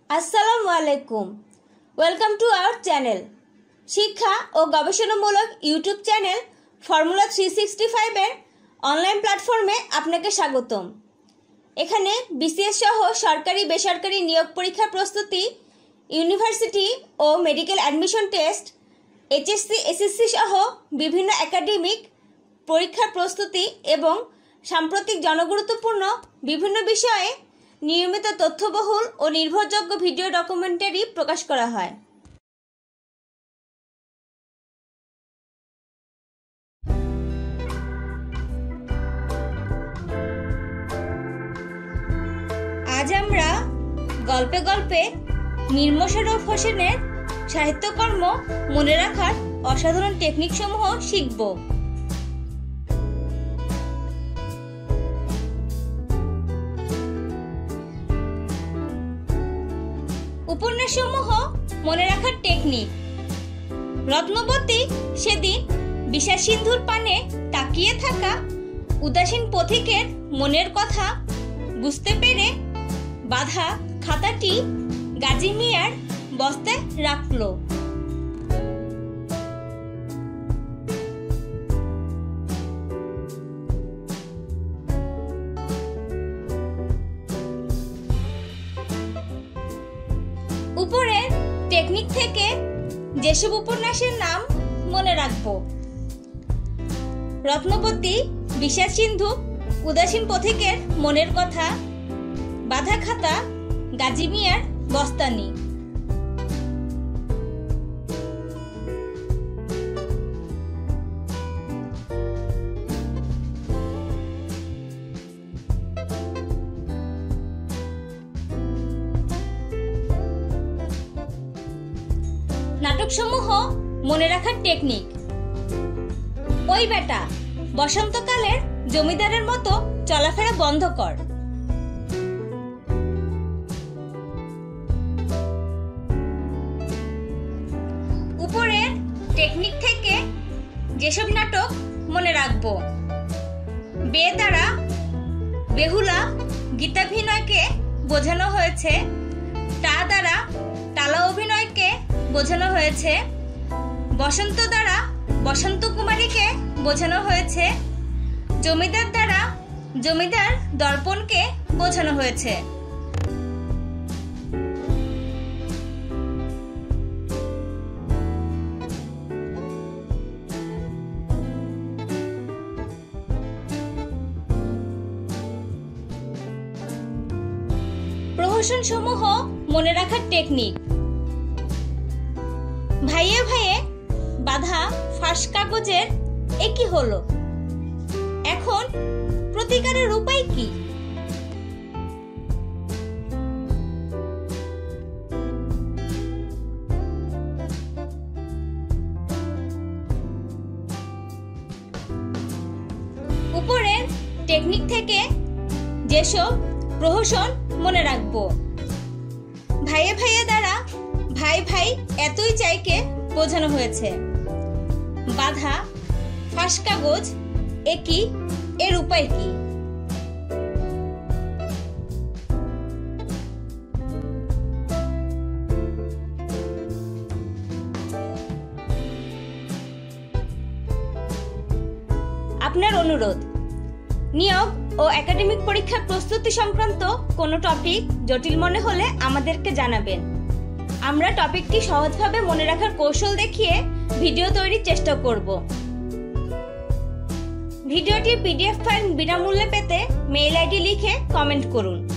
আসসালামু আলাইকুম। Welcome to our channel. শিক্ষা ও গবেষণামূলক ইউটিউব চ্যানেল ফর্মুলা 365 এর অনলাইন প্ল্যাটফর্মে আপনাকে স্বাগতম। এখানে বিসিএস সহ সরকারি বেসরকারি নিয়োগ পরীক্ষার প্রস্তুতি, ইউনিভার্সিটি ও medical admission test, HSC SSC সহ বিভিন্ন একাডেমিক পরীক্ষার প্রস্তুতি এবং সাম্প্রতিক জনগুরুত্বপূর্ণ বিভিন্ন বিষয়ে নিয়মিত তথ্যবহুল ও নির্ভরযোগ্য ভিডিও ডকুমেন্টারি প্রকাশ করা হয়। আজ আমরা গল্পে গল্পে মীর মোশাররফ হোসেনের সাহিত্যকর্ম মনে রাখার অসাধারণ টেকনিক সমূহ শিখব। উপন্যাসসমূহ মনে রাখার টেকনিক। রত্নবতী সেদিন বিষাদ সিন্ধুর পানে তাকিয়ে থাকা উদাসীন পথিকের মনের কথা বুঝতে পেরে বাঁধা খাতাটি গাজী মিয়ার বস্তায় রাখল। উপরের টেকনিক থেকে যেসব উপন্যাসের নাম মনে রাখব: রত্নবতী, বিষাদ সিন্ধু, উদাসীন পথিকের মনের কথা, বাঁধা খাতা, গাজী মিয়ার বস্তানি। নাটকসমূহ মনে রাখার টেকনিক। ওই বেটা, বসন্তকালের জমিদারের মতো চলাফেরা বন্ধ কর। উপরের টেকনিক থেকে যেসব নাটক মনে রাখব: বেতারা, বেহুলা গীতাভিনয়কে বোঝানো হয়েছে, টা দ্বারা টালা অভিনয়কে বোঝানো হয়েছে, বসন্ত দ্বারা বসন্ত কুমারীকে বোঝানো হয়েছে, জমিদার দ্বারা জমিদার দর্পণকে বোঝানো হয়েছে। প্রহসন সমূহ মনে রাখার টেকনিক। ভাইয়ে ভাইয়ে বাঁধা ফাঁস কাগজের একই হলো, এখন প্রতিকারের উপায় কি? উপরের টেকনিক থেকে যেসব প্রহসন মনে রাখব: ভাইয়ে ভাইয়ে দ্বারা ভাই ভাই এতই চাইকে বোঝানো হয়েছে, বাঁধা ফাঁস কাগজ একই, এর উপায় কি? আপনার অনুরোধ, নিয়োগ ও একাডেমিক পরীক্ষার প্রস্তুতি সংক্রান্ত কোনো টপিক জটিল মনে হলে আমাদেরকে জানাবেন। আমরা টপিকটি সহজভাবে মনে রাখার কৌশল দেখিয়ে ভিডিও তৈরির চেষ্টা করব। ভিডিওটির পিডিএফ ফাইল বিনামূল্যে পেতে মেইল আইডি লিখে কমেন্ট করুন।